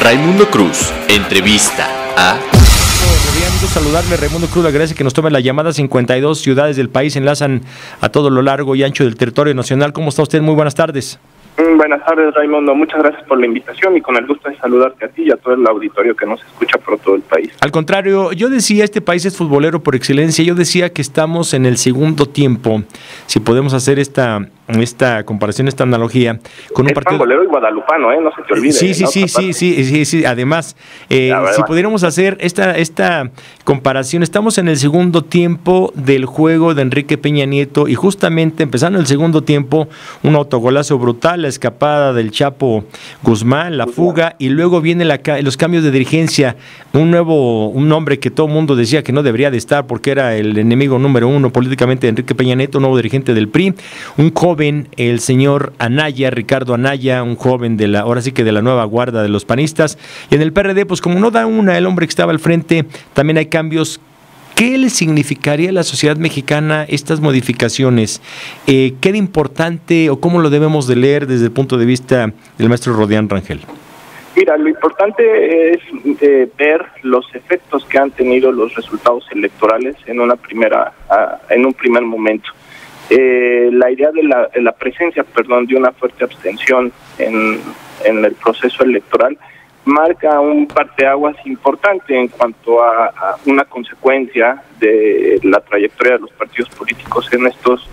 Raimundo Cruz, entrevista a... Saludarle, Raimundo Cruz, agradece que nos tome la llamada. 52 ciudades del país enlazan a todo lo largo y ancho del territorio nacional. ¿Cómo está usted? Muy buenas tardes. Buenas tardes, Raimundo. Muchas gracias por la invitación y con el gusto de saludarte a ti y a todo el auditorio que nos escucha por todo el país. Al contrario, yo decía, este país es futbolero por excelencia. Yo decía que estamos en el segundo tiempo, si podemos hacer esta comparación, esta analogía con un partido futbolero y guadalupano, no se te olvide. Sí. Además, si pudiéramos hacer esta comparación, estamos en el segundo tiempo del juego de Enrique Peña Nieto y justamente empezando el segundo tiempo, un autogolazo brutal, la escapada del Chapo Guzmán, la fuga, y luego viene los cambios de dirigencia, un hombre que todo el mundo decía que no debería de estar porque era el enemigo número uno políticamente de Enrique Peña Nieto, un nuevo dirigente del PRI, un joven, el señor Anaya, Ricardo Anaya, un joven ahora sí que de la nueva guarda de los panistas, y en el PRD, pues como no da una el hombre que estaba al frente, también hay cambios. ¿Qué le significaría a la sociedad mexicana estas modificaciones? ¿Qué de importante o cómo lo debemos de leer desde el punto de vista del maestro Rodián Rangel? Mira, lo importante es ver los efectos que han tenido los resultados electorales en un primer momento. La idea de la presencia, de una fuerte abstención en el proceso electoral marca un parteaguas importante en cuanto a una consecuencia de la trayectoria de los partidos políticos en estos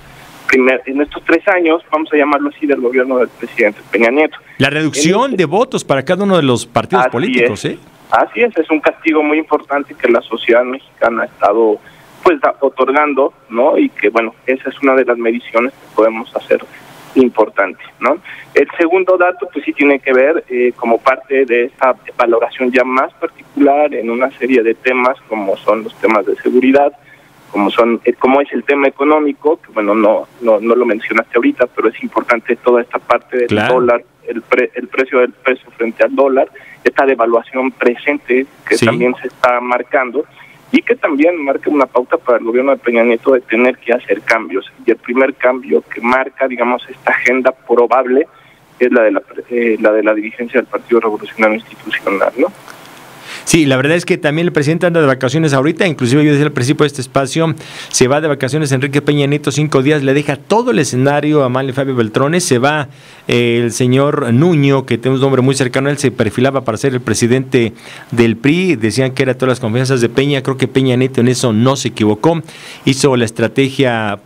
3 años, vamos a llamarlo así, del gobierno del presidente Peña Nieto. La reducción de votos para cada uno de los partidos políticos, Así es un castigo muy importante que la sociedad mexicana ha estado otorgando, ¿no? Y que esa es una de las mediciones que podemos hacer importante, ¿no? El segundo dato sí tiene que ver como parte de esta valoración ya más particular en una serie de temas como son los temas de seguridad, como es el tema económico, que no lo mencionaste ahorita, pero es importante toda esta parte del dólar, el precio del peso frente al dólar, esta devaluación presente que también se está marcando y que también marca una pauta para el gobierno de Peña Nieto de tener que hacer cambios. Y el primer cambio que marca, esta agenda probable es la de la dirigencia del Partido Revolucionario Institucional, ¿no? Sí, la verdad es que también el presidente anda de vacaciones ahorita, inclusive yo decía al principio de este espacio, se va de vacaciones Enrique Peña Nieto 5 días, le deja todo el escenario a Manlio Fabio Beltrones, se va el señor Nuño, que tiene un nombre muy cercano a él, se perfilaba para ser el presidente del PRI, decían que era todas las confianzas de Peña, creo que Peña Nieto en eso no se equivocó, hizo la estrategia,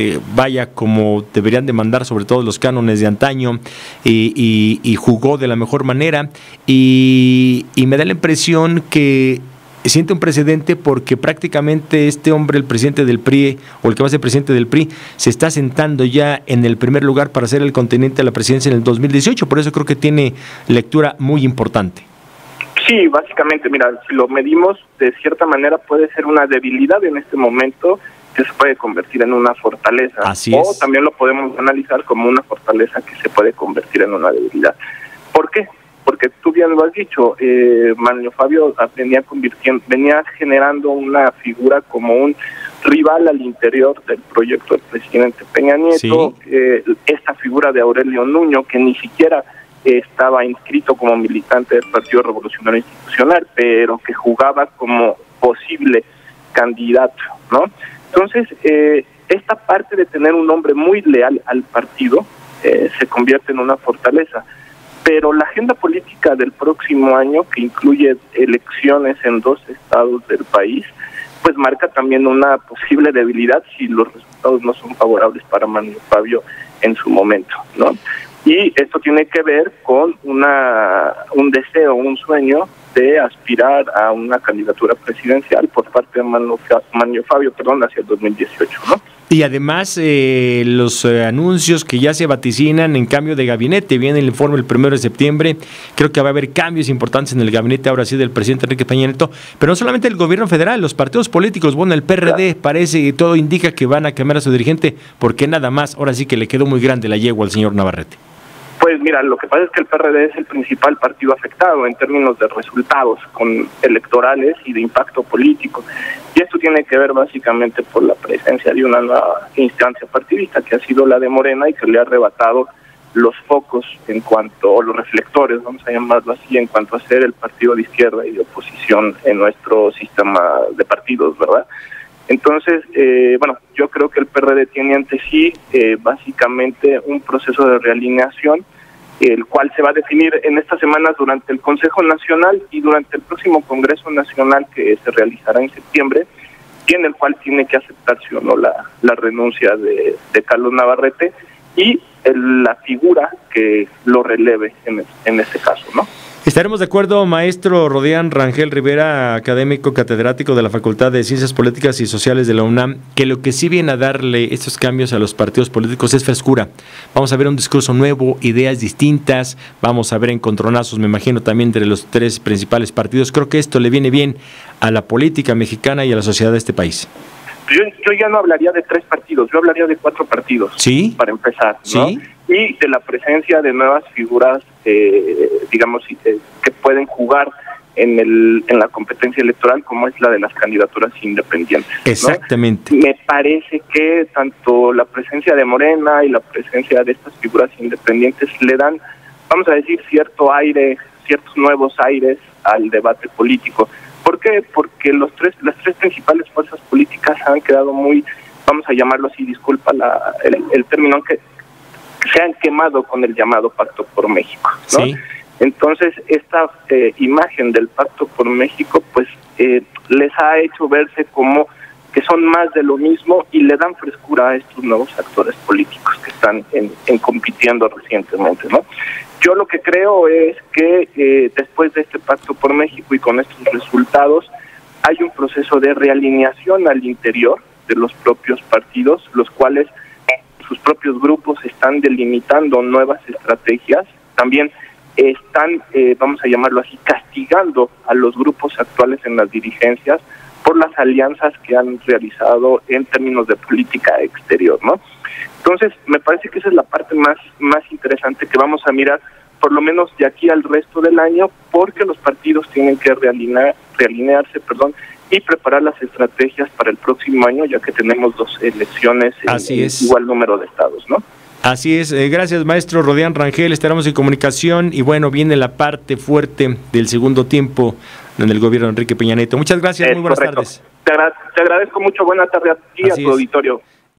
como deberían demandar sobre todo los cánones de antaño, y jugó de la mejor manera, y me da la impresión que siente un precedente porque prácticamente este hombre, el presidente del PRI, o el que va a ser presidente del PRI, se está sentando ya en el primer lugar para ser el contendiente a la presidencia en el 2018, por eso creo que tiene lectura muy importante. Sí, básicamente, mira, si lo medimos, de cierta manera puede ser una debilidad en este momento que se puede convertir en una fortaleza. Así es. O también lo podemos analizar como una fortaleza que se puede convertir en una debilidad. ¿Por qué? Porque tú bien lo has dicho, Manlio Fabio venía generando una figura como un rival al interior del proyecto del presidente Peña Nieto, esta figura de Aurelio Nuño, que ni siquiera estaba inscrito como militante del Partido Revolucionario Institucional, pero que jugaba como posible candidato, ¿no? Entonces, esta parte de tener un hombre muy leal al partido se convierte en una fortaleza. Pero la agenda política del próximo año, que incluye elecciones en 2 estados del país, marca también una posible debilidad si los resultados no son favorables para Manlio Fabio en su momento, ¿no? Y esto tiene que ver con un deseo, un sueño de aspirar a una candidatura presidencial por parte de Manlio Fabio, hacia el 2018, ¿no? Y además los anuncios que ya se vaticinan en cambio de gabinete, viene el informe el 1 de septiembre, creo que va a haber cambios importantes en el gabinete ahora sí del presidente Enrique Peña Nieto, pero no solamente el gobierno federal, los partidos políticos, el PRD parece y todo indica que van a cambiar a su dirigente, porque nada más, ahora sí que le quedó muy grande la yegua al señor Navarrete. Pues mira, lo que pasa es que el PRD es el principal partido afectado en términos de resultados electorales y de impacto político. Y esto tiene que ver básicamente por la presencia de una nueva instancia partidista que ha sido la de Morena y que le ha arrebatado los focos en cuanto, o los reflectores, vamos a llamarlo así, en cuanto a ser el partido de izquierda y de oposición en nuestro sistema de partidos, ¿verdad? Entonces, bueno, yo creo que el PRD tiene ante sí básicamente un proceso de realineación, el cual se va a definir en estas semanas durante el Consejo Nacional y durante el próximo Congreso Nacional que se realizará en septiembre, y en el cual tiene que aceptarse o no la renuncia de Carlos Navarrete y la figura que lo releve en este caso, ¿no? Estaremos de acuerdo, maestro Rodián Rangel Rivera, académico catedrático de la Facultad de Ciencias Políticas y Sociales de la UNAM, que lo que sí viene a darle estos cambios a los partidos políticos es frescura. Vamos a ver un discurso nuevo, ideas distintas, vamos a ver encontronazos, me imagino, también entre los tres principales partidos. Creo que esto le viene bien a la política mexicana y a la sociedad de este país. Yo ya no hablaría de 3 partidos, yo hablaría de 4 partidos, ¿sí? Para empezar, ¿no? ¿Sí? Y de la presencia de nuevas figuras, digamos, que pueden jugar en la competencia electoral, como es la de las candidaturas independientes, ¿no? Exactamente. Me parece que tanto la presencia de Morena y la presencia de estas figuras independientes le dan, vamos a decir, cierto aire, ciertos nuevos aires al debate político. ¿Por qué? Porque las tres principales fuerzas políticas han quedado muy, vamos a llamarlo así, disculpa el término, que se han quemado con el llamado Pacto por México, ¿no? Sí. Entonces, esta imagen del Pacto por México, pues, les ha hecho verse como que son más de lo mismo y le dan frescura a estos nuevos actores políticos que están compitiendo recientemente, ¿no? Yo lo que creo es que después de este Pacto por México y con estos resultados, hay un proceso de realineación al interior de los propios partidos, los cuales sus propios grupos están delimitando nuevas estrategias, también están, vamos a llamarlo así, castigando a los grupos actuales en las dirigencias por las alianzas que han realizado en términos de política exterior, ¿no? Entonces, me parece que esa es la parte más interesante que vamos a mirar, por lo menos de aquí al resto del año, porque los partidos tienen que realinearse, y preparar las estrategias para el próximo año, ya que tenemos 2 elecciones en igual número de estados, ¿no? Así es, gracias maestro Rodián Rangel, estaremos en comunicación y bueno, viene la parte fuerte del segundo tiempo en el gobierno de Enrique Peña Nieto. Muchas gracias, muy buenas tardes. Te agradezco mucho, buena tarde a ti y a tu auditorio.